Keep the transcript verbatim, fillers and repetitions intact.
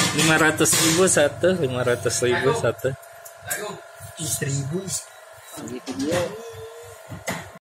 lima ratus ribu satu, lima ratus ribu satu. Seribu. Gitu dia.